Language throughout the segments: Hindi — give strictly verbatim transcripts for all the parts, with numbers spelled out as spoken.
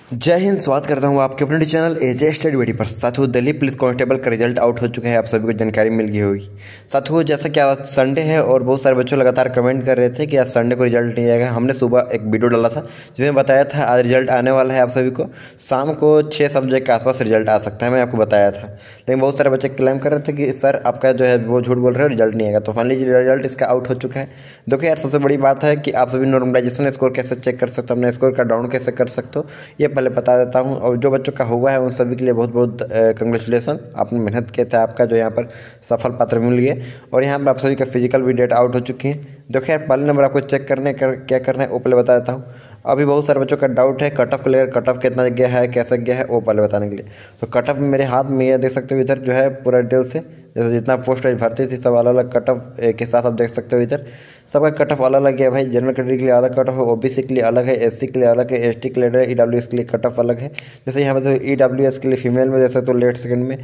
जय हिंद। स्वागत करता हूं आपके अपने चैनल एजे स्टडी वीडियो पर। साथियों, दिल्ली पुलिस कांस्टेबल का रिजल्ट आउट हो चुका है, आप सभी को जानकारी मिल गई होगी। साथियों, जैसा कि आज संडे है और बहुत सारे बच्चों लगातार कमेंट कर रहे थे कि आज संडे को रिजल्ट नहीं आएगा। हमने सुबह एक वीडियो डाला था जिसमें बताया था आज रिजल्ट आने वाला है। आप सभी को शाम को छः सब्जेक्ट के आसपास रिजल्ट आ सकता है, मैं आपको बताया था। लेकिन बहुत सारे बच्चे क्लेम कर रहे थे कि सर आपका जो है वो झूठ बोल रहे हो, रिजल्ट नहीं आएगा। तो फाइनली रिजल्ट इसका आउट हो चुका है। देखो यार, सबसे बड़ी बात है कि आप सभी नॉर्मलाइजेशन स्कोर कैसे चेक कर सकते हो, अपने स्कोर का डाउन कैसे कर सकते हो, ये पहले बता देता हूँ। और जो बच्चों का हुआ है उन सभी के लिए बहुत बहुत कंग्रेचुलेसन। आपने मेहनत किया था, आपका जो यहाँ पर सफल पात्र मिल गया। और यहाँ पर आप सभी का फिजिकल भी डेट आउट हो चुकी है। देखो यार, पहले नंबर आपको चेक करने कर क्या करना है वो पहले बता देता हूँ। अभी बहुत सारे बच्चों का डाउट है कट ऑफ को लेकर, कट ऑफ कितना गया है, कैसे गया है, वो पहले बताने के लिए। तो कट ऑफ मेरे हाथ में ये देख सकते हो, इधर जो है पूरा डिटेल से जैसे जितना पोस्ट भर्ती थी सब अलग अलग कट ऑफ के साथ आप देख सकते हो। इधर सबका कट ऑफ अलग अलग है भाई। जनरल कैटेगरी के लिए अलग कट ऑफ है, ओबीसी के लिए अलग है, एससी के लिए अलग है, एसटी के लिए, ईडब्ल्यूएस के लिए कट ऑफ अलग है। जैसे यहाँ पर ईडब्ल्यूएस के लिए फीमेल में जैसे तो लेट सेकंड में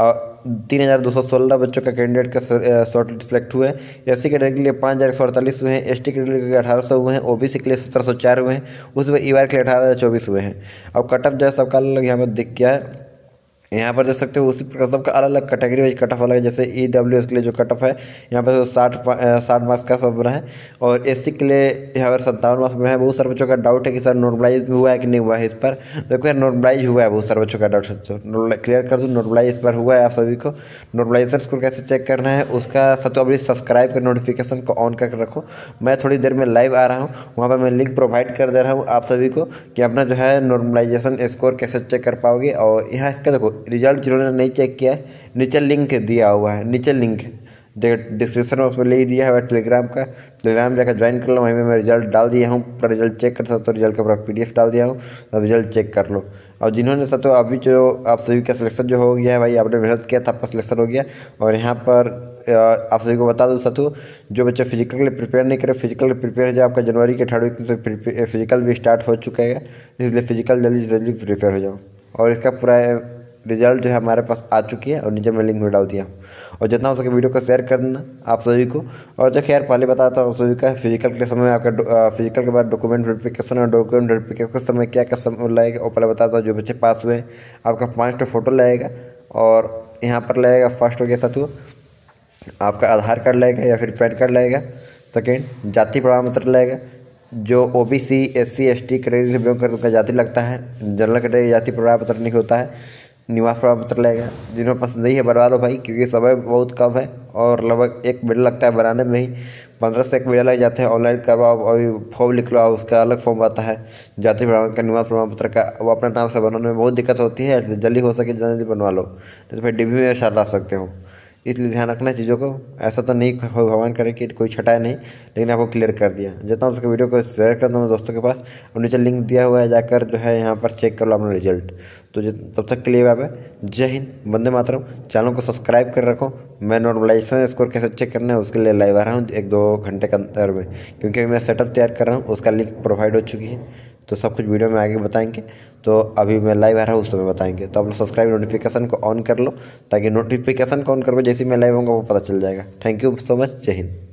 तीन हज़ार दो सौ सोलह बच्चों का कैंडिडेट का शॉर्ट लिस्ट सेलेक्ट हुए हैं। एससी कैटेगरी के लिए पाँच हज़ार एक सौ अड़तालीस हुए हैं, एसटी कैटेगरी के लिए अठारह सौ हुए हैं, ओबीसी के लिए सत्रह सौ चार हुए हैं, उसमें ईवार के लिए अठारह हज़ार चौबीस हुए हैं। अब कट ऑफ जो है सबका अलग यहाँ पर दिख गया है। यहाँ पर देख सकते हो उसी प्रकार सबका अलग अलग कैटेगरी वाइज कट ऑफ अलग है। जैसे ई डब्ल्यू एस के लिए जो कट ऑफ है यहाँ पर साठ साठ मार्क्स का बना है, और एस सी के लिए यहाँ पर सत्तावन मार्क्स बना है। बहुत सारे बच्चों का डाउट है कि सर नॉर्मलाइज भी हुआ है कि नहीं हुआ है। इस पर देखो यार, नॉर्मलाइज हुआ है। बहुत सारे बच्चों का डाउट है, क्लियर कर दूँ, नॉर्मलाइज इस पर हुआ है। आप सभी को नॉर्मलाइजेशन स्कोर कैसे चेक करना है उसका सब अभी सब्सक्राइब कर नोटिफिकेशन को ऑन करके रखो। मैं थोड़ी देर में लाइव आ रहा हूँ, वहाँ पर मैं लिंक प्रोवाइड कर दे रहा हूँ आप सभी को कि अपना जो है नॉर्मलाइजेशन स्कोर कैसे चेक कर पाओगे। और यहाँ इसका देखो रिजल्ट जिन्होंने नहीं चेक किया है, नीचे लिंक दिया हुआ है, नीचे लिंक देख डिस्क्रिप्शन में उसमें ले ही दिया है टेलीग्राम का। टेलीग्राम जाकर ज्वाइन कर लो, वहीं में मैं रिजल्ट डाल दिया हूँ, पूरा रिजल्ट चेक कर सकते हो। रिजल्ट का पूरा पीडीएफ डाल दिया हूँ, अब रिजल्ट चेक कर लो। और जिन्होंने सतो अभी जो आप सभी का सिलेक्शन जो हो गया है भाई, आपने मेहनत किया था, आपका सिलेक्शन हो गया। और यहाँ पर आप सभी को बता दूँ सतो, जो बच्चे फिजिकल के लिए प्रिपेयर नहीं करे, फिजिकल प्रिपेयर है जो आपका जनवरी के थर्ड वीक में तो फिजिकल भी स्टार्ट हो चुका है, इसलिए फिजिकल जल्दी से जल्दी प्रिपेयर हो जाओ। और इसका पूरा रिजल्ट जो है हमारे पास आ चुकी है और नीचे मैं लिंक में डाल दिया हूँ। और जितना हो सके वीडियो को शेयर कर देना आप सभी को। और देखिए यार, पहले बताता हूँ सभी का फिजिकल के समय आपका फिजिकल के बाद डॉक्यूमेंट वेरिफिकेशन और डॉक्यूमेंट वेरिफिकेशन के समय क्या क्या समय लगेगा वो पहले बताता हूँ। जो बच्चे पास हुए आपका पाँच तो फोटो लगेगा, और यहाँ पर लगेगा फर्स्ट हो गया साथियों आपका आधार कार्ड लगेगा या फिर पैन कार्ड लगेगा। सेकेंड, जाति प्रमाण पत्र लगेगा। जो ओबीसी एससी एसटी कैटेगरी से बिलोंग करते उनका जाति लगता है, जनरल कैटेगरी जाति प्रमाण पत्र नहीं होता है। निवास प्रमाण पत्र लगेगा। जिन्होंने पसंद नहीं है बनवा लो भाई, क्योंकि समय बहुत कम है और लगभग एक महीना लगता है बनाने में ही, पंद्रह से एक महीना लग जाते हैं। ऑनलाइन करवाओ, अभी फॉर्म लिख लो, उसका अलग फॉर्म आता है जाति प्रमाण का, निवास प्रमाण पत्र का, वो अपने नाम से बनाने में बहुत दिक्कत होती है। इसलिए जल्दी हो सके जल्दी बनवा लो, तो फिर डीबी में ला सकते हो। इसलिए ध्यान रखना चीज़ों को। ऐसा तो नहीं हो, भगवान करे कि कोई छटाए नहीं, लेकिन आपको क्लियर कर दिया। जितना उसके वीडियो को शेयर कर दूँ दोस्तों के पास, और नीचे लिंक दिया हुआ है, जाकर जो है यहाँ पर चेक कर लो अपना रिजल्ट। तो तब तक के लिए बाय बाय, जय हिंद, वंदे मातरम। चैनल को सब्सक्राइब कर रखो। मैं नॉर्मलाइजेशन स्कोर कैसे चेक करना है उसके लिए लाइव आ रहा हूँ एक दो घंटे के अंदर में, क्योंकि मैं सेटअप तैयार कर रहा हूँ, उसका लिंक प्रोवाइड हो चुकी है। तो सब कुछ वीडियो में आगे बताएंगे। तो अभी मैं लाइव आ रहा हूँ उस समय बताएंगे। तो आप लोग सब्सक्राइब नोटिफिकेशन को ऑन कर लो, ताकि नोटिफिकेशन को ऑन करो जैसे मैं लाइव होऊंगा वो पता चल जाएगा। थैंक यू सो मच, जय हिंद।